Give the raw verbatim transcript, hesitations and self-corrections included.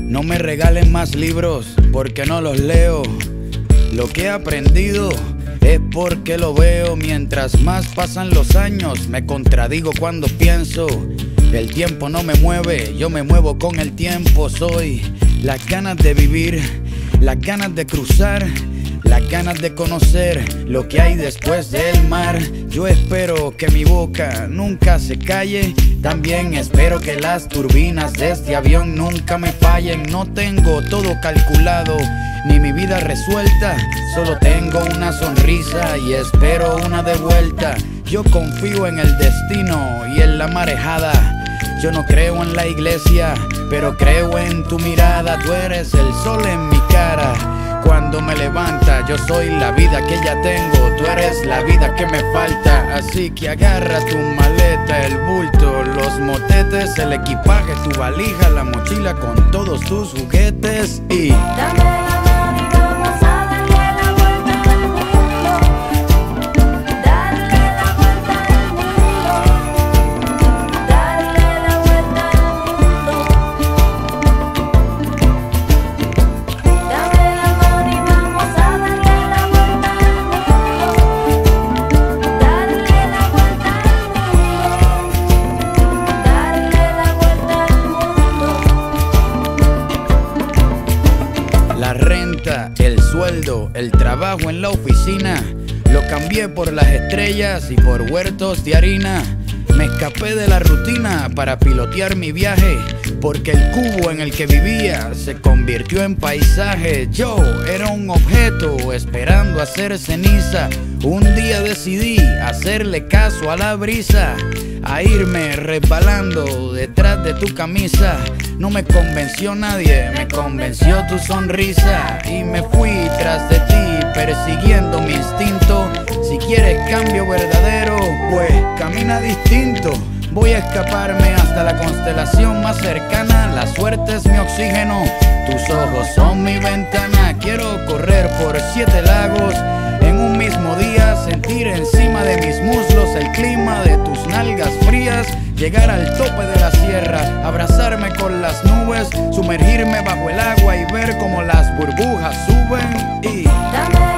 No me regalen más libros porque no los leo. Lo que he aprendido es porque lo veo. Mientras más pasan los años, me contradigo cuando pienso. El tiempo no me mueve, yo me muevo con el tiempo. Soy las ganas de vivir, las ganas de cruzar, las ganas de conocer lo que hay después del mar. Yo espero que mi boca nunca se calle. También espero que las turbinas de este avión nunca me fallen. No tengo todo calculado, ni mi vida resuelta. Solo tengo una sonrisa y espero una de vuelta. Yo confío en el destino y en la marejada. Yo no creo en la iglesia, pero creo en tu mirada. Tú eres el sol en mi cara cuando me levanta. Yo soy la vida que ya tengo, tú eres la vida que me falta. Así que agarra tu maleta, el bulto, los motetes, el equipaje, tu valija, la mochila con todos tus juguetes y dame la mano y vamos a darle la vuelta al mundo. Darle la vuelta al mundo. Darle la vuelta al mundo. Dame la mano y vamos a darle la vuelta al mundo. Darle la vuelta al mundo. Darle la vuelta al mundo. la renta, el sueldo, el trabajo en la oficina, lo cambié por las estrellas y por huertos de harina. Me escapé de la rutina para pilotear mi viaje, porque el cubo en el que vivía se convirtió en paisaje. Yo era un objeto esperando hacer ceniza. Un día decidí hacerle caso a la brisa, a irme resbalando detrás de tu camisa. No me convenció nadie, me convenció tu sonrisa. Y me fui tras de ti, persiguiendo mi instinto. Si quieres cambio verdadero, pues camina distinto. Voy a escaparme hasta la constelación más cercana. La suerte es mi oxígeno, tus ojos son mi ventana. Quiero correr por siete lagos en un mismo día, sentir encima de mis muslos el clima de tus nalgas frías, llegar al tope de la sierra, abrazarme con las nubes, sumergirme bajo el agua y ver cómo las burbujas suben y Dame